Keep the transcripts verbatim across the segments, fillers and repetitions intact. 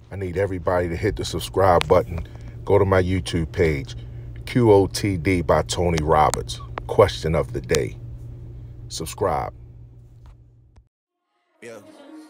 I need everybody to hit the subscribe button. Go to my YouTube page, Q O T D by Tony Roberts. Question of the day. Subscribe. Yeah.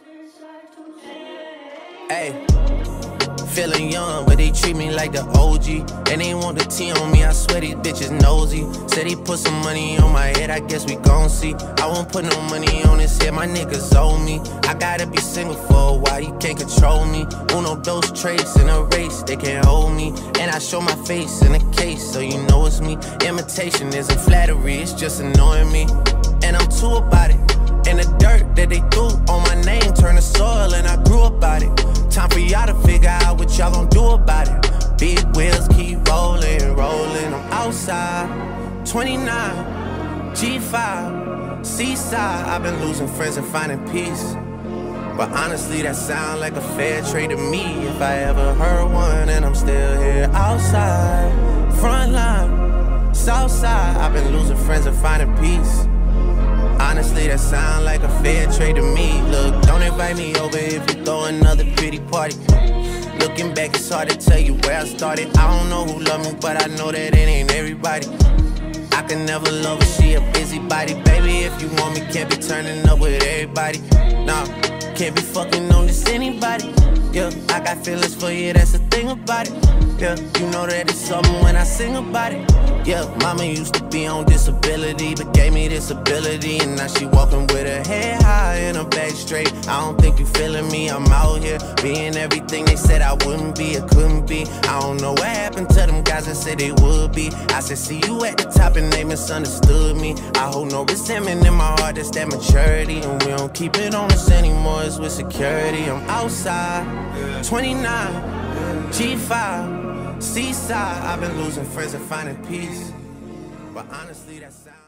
Hey, feeling young, but they treat me like the O G. And they want the T on me, I swear these bitches nosy. Said he put some money on my head, I guess we gon' see. I won't put no money on his head, my niggas owe me. I gotta be single for a while, you can't control me. Uno, those traits in a race, they can't hold me. And I show my face in a case, so you know it's me. Imitation isn't flattery, it's just annoying me. And I'm too about it. And the dirt that they threw on my name turned to soil, and I grew about it. Time for y'all to figure out what y'all gon' do about it. Big wheels keep rolling, rolling. I'm outside, twenty-nine, G five, seaside. I've been losing friends and finding peace. But honestly, that sound like a fair trade to me. If I ever heard one, and I'm still here outside, front line, south side. I've been losing friends and finding peace. Honestly, that sound like a fair trade to me. Look, don't invite me over if you throw another pretty party. Looking back, it's hard to tell you where I started. I don't know who loved me, but I know that it ain't everybody. I can never love her, she a busybody. Baby, if you want me, can't be turning up with everybody. Nah, can't be fucking on this anybody. Yeah, I got feelings for you, that's the thing about it. Yeah, you know that it's something when I sing about it. Yeah, mama used to be on disability, but gave me this ability. And now she walking with her head high and her back straight. I don't think you feeling me, I'm out here being everything they said I wouldn't be or couldn't be. I don't know what happened to them guys that said they would be. I said see you at the top and they misunderstood me. I hold no resentment in my heart, that's that maturity. And we don't keep it on us anymore, it's with security. I'm outside, twenty-nine, G five, seaside. I've been losing friends and finding peace. But honestly, that sound